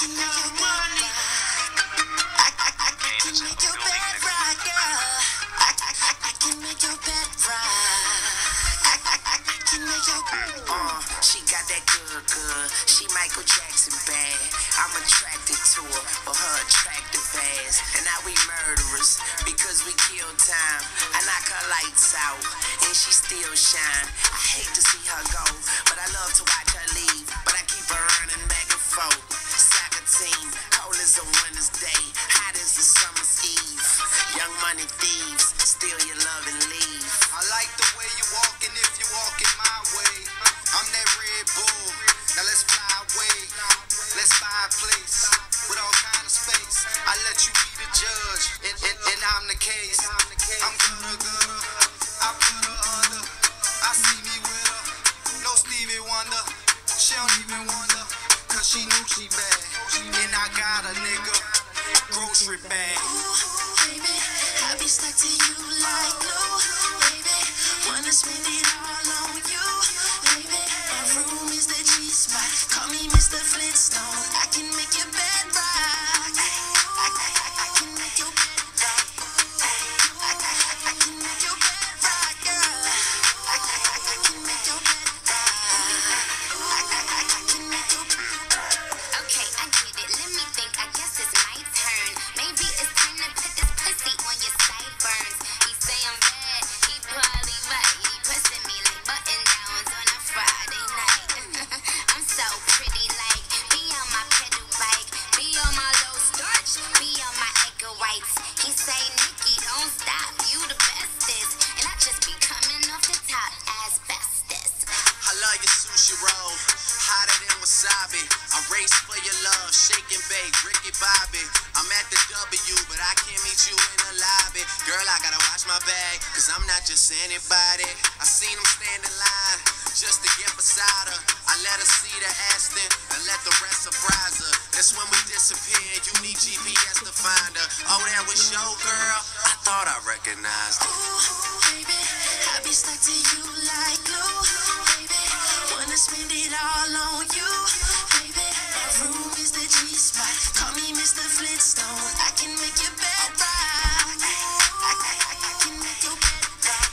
money. I can make your bed rock, girl. I can make your bed rock. I can make your She got that good. She Michael Jackson bad. I'm attracted to her for her attractive ass. And now we murderers because we kill time. I knock her lights out and she still shine. I hate to see her go, but I love to watch her leave. But I keep her running back and forth. Soccer team, cold as a winter's day, hot as the summer's eve. Young money thieves, steal your love and leave. I like the way you walking if you walking my way. I'm that Red Bull. Now let's fly away. Let's buy a place with all kind of space. I let you be the judge, and I'm the case. I'm gutter. I put her under. I see me with her. No Stevie Wonder. She don't even wonder, cause she knew she bad. And I got a nigga grocery bag. Ooh, baby, I be stuck to you like glue, baby. Wanna spend it all on you, baby. My room is the G-spot. Call me Mr. Flintstone. I can make your bed rock. I can make your bed rock. I can make your bed rock, girl. I can make your bed rock. I can make your bed rock. Okay, I get it. Let me think. I guess it's my turn. Maybe it's time to put this pussy on your sideburns. He say I'm bad. He probably right. He pressing me like button downs on a Friday night. I'm so pretty, like be on my pedal bike, be on my low starch, be on my egg whites. He say, Nikki, don't stop. You the bestest, and I just be coming off the top as bestest. I love your sushi roll, hotter than wasabi. I race for your love, shake and bake, Ricky Bobby. I'm at the W, but I can't meet you in the lobby. Girl, I gotta watch my bag, cause I'm not just anybody. I seen him stand in line, just to get beside her. I let her see the Aston, and let the rest surprise her. That's when we disappeared, you need GPS to find her. Oh, that was your girl? I thought I recognized her. Ooh, baby, I be stuck to you like glue, baby. Wanna spend it all on you, baby. My room is the G-spot. Call me Mr. Flintstone. I can make your bed rock. I can make your bed rock.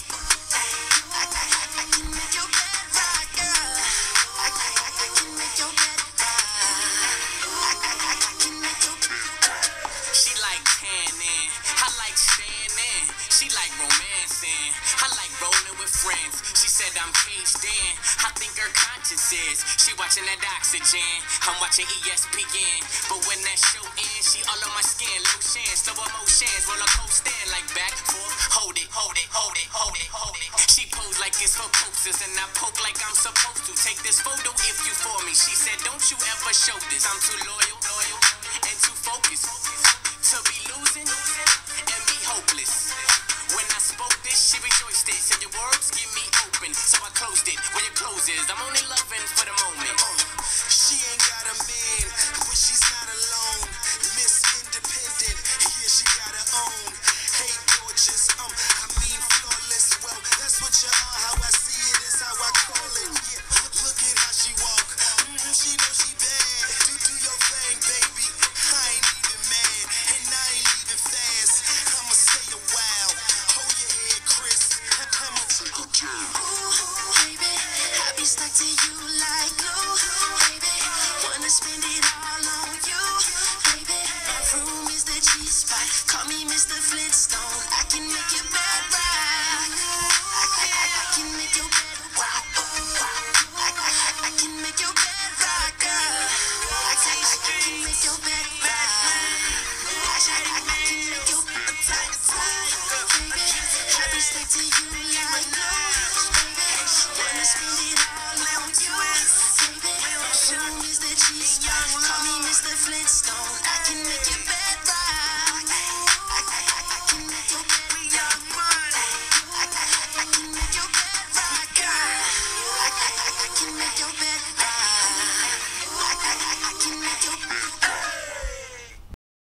I can make your bed rock, girl. I can make your bed rock. I can make your bed rock. She like tanning, I like staying in. She like romancing, I like rolling with friends. She said I'm caged in, I think her conscience is. She watching that oxygen, I'm watching ESPN. But when that show ends, she all on my skin. Lotion, slow emotions, roller coaster like back, forth, hold it. She pose like it's for posters, and I poke like I'm supposed to. Take this photo if you for me. She said, don't you ever show this. I'm too loyal, and too focused to be losing and be hopeless. When I spoke this, she rejoiced it. Said your words give me open, so I closed it. Where your clothes is, I'm only loving for the moment. She ain't got a man, but she's not alone. Miss Independent, yeah, she got her own. Hey, gorgeous, I mean flawless. Well, that's what you are. How I see it is how I call it. Yeah, look at how she walk. She knows she bad. Do your thing, baby. I ain't even mad, and I ain't even fast. I'ma stay a while. Hold your head, Chris. I'ma take a turn. Ooh, baby, I be stuck to you like glue, baby. Wanna spend it all on you, baby. My room is the G-spot. Call me Mr. Flintstone. I can make your bed rock. I can make your bed